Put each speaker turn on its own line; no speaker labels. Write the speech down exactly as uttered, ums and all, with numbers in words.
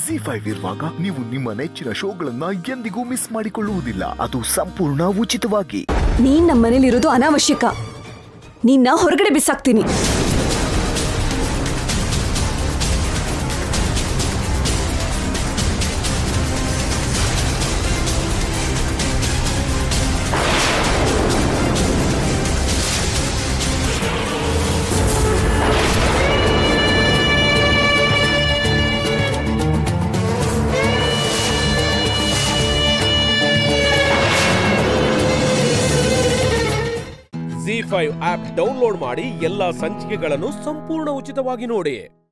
G five ಇರುವಾಗ ನೀವು ನಿಮ್ಮ ನೆಚ್ಚಿನ ಶೋಗಳನ್ನ ಎಂದಿಗೂ ಮಿಸ್ ಮಾಡಿಕೊಳ್ಳುವುದಿಲ್ಲ, ಅದು ಸಂಪೂರ್ಣ ಉಚಿತವಾಗಿ.
ನೀನ್ ನಮ್ಮ ಮನೇಲಿ ಇರೋದು ಅನಾವಶ್ಯಕ. ನಿನ್ನ ಹೊರಗಡೆ ಬಿಸಾಕ್ತೀನಿ.
ಜಿ ಫೈವ್ ಆಪ್ ಡೌನ್ಲೋಡ್ ಮಾಡಿ ಎಲ್ಲಾ ಸಂಚಿಕೆಗಳನ್ನು ಸಂಪೂರ್ಣ ಉಚಿತವಾಗಿ ನೋಡಿ.